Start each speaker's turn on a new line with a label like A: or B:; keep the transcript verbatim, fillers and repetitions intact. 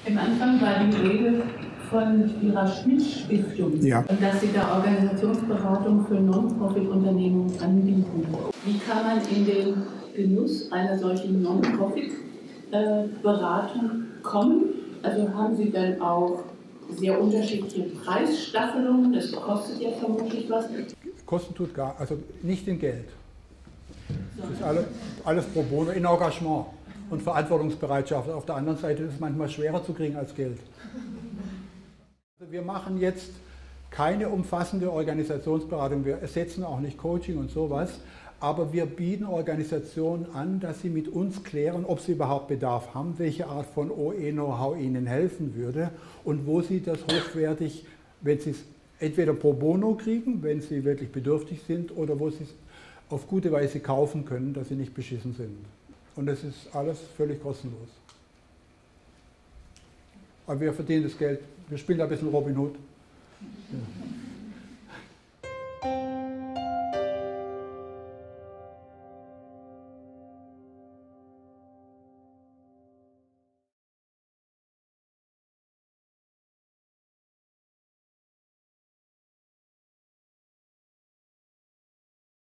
A: Im Anfang war die Rede von Ihrer Schmidt-Stiftung,
B: Ja.
A: Und dass Sie da Organisationsberatung für Non-Profit-Unternehmen anbieten. Wie kann man in den Genuss einer solchen Non-Profit-Beratung kommen? Also haben Sie denn auch sehr unterschiedliche Preisstaffelungen? Das kostet ja vermutlich was.
B: Kosten tut gar, also nicht in Geld. Das ist alles, alles pro bono, in Engagement und Verantwortungsbereitschaft. Auf der anderen Seite ist es manchmal schwerer zu kriegen als Geld. Wir machen jetzt keine umfassende Organisationsberatung, wir ersetzen auch nicht Coaching und sowas, aber wir bieten Organisationen an, dass sie mit uns klären, ob sie überhaupt Bedarf haben, welche Art von O E-Know-how ihnen helfen würde und wo sie das hochwertig, wenn sie es entweder pro bono kriegen, wenn sie wirklich bedürftig sind, oder wo sie es auf gute Weise kaufen können, dass sie nicht beschissen sind. Und das ist alles völlig kostenlos. Aber wir verdienen das Geld, wir spielen da ein bisschen Robin Hood.